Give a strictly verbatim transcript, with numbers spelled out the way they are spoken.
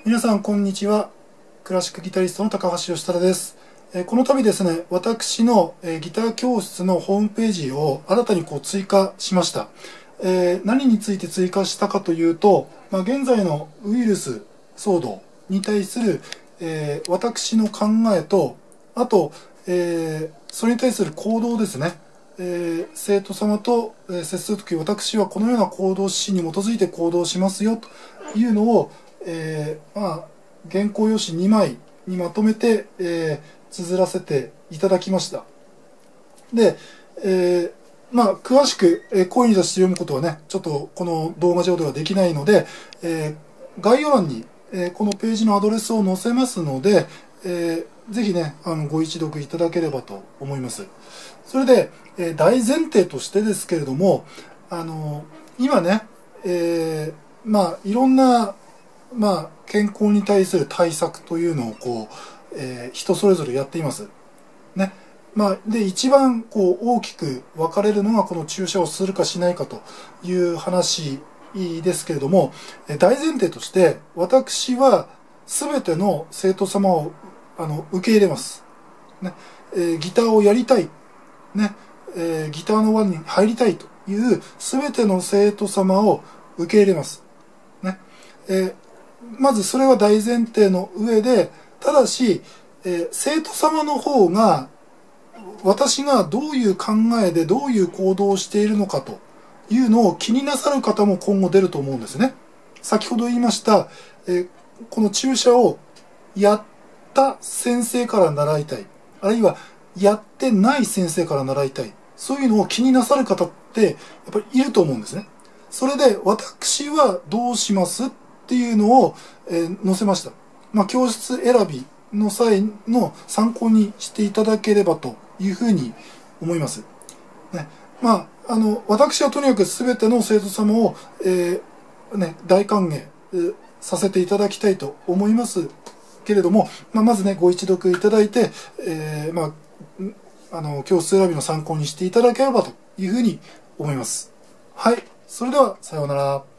皆さんこんにちは。クラシックギタリストの高橋義忠です。えこの度ですね、私のえギター教室のホームページを新たにこう追加しました。えー、何について追加したかというと、まあ、現在のウイルス騒動に対する、えー、私の考えと、あと、えー、それに対する行動ですね。えー、生徒様と、えー、接するとき、私はこのような行動指針に基づいて行動しますよというのを、えー、まあ、原稿用紙にまいにまとめて、えー、綴らせていただきました。で、えー、まあ、詳しく、えー、声に出して読むことはね、ちょっとこの動画上ではできないので、えー、概要欄に、えー、このページのアドレスを載せますので、えー、ぜひね、あの、ご一読いただければと思います。それで、えー、大前提としてですけれども、あのー、今ね、えー、まあ、いろんな、まあ、健康に対する対策というのをこう、えー、人それぞれやっています。ね。まあ、で、一番こう大きく分かれるのがこの注射をするかしないかという話ですけれども、大前提として私は全ての生徒様をあの受け入れます。ね。えー、ギターをやりたい。ね。えー、ギターの輪に入りたいという全ての生徒様を受け入れます。ね。えーまずそれは大前提の上で、ただし、えー、生徒様の方が、私がどういう考えでどういう行動をしているのかというのを気になさる方も今後出ると思うんですね。先ほど言いました、えー、この注射をやった先生から習いたい。あるいはやってない先生から習いたい。そういうのを気になさる方ってやっぱりいると思うんですね。それで私はどうしますっていうのを、えー、載せました。まあ、教室選びの際の参考にしていただければというふうに思います。ね、まあ、あの、私はとにかく全ての生徒様を、えー、ね、大歓迎、えー、させていただきたいと思いますけれども、まあ、まずね、ご一読いただいて、えー、まあ、あの、教室選びの参考にしていただければというふうに思います。はい。それでは、さようなら。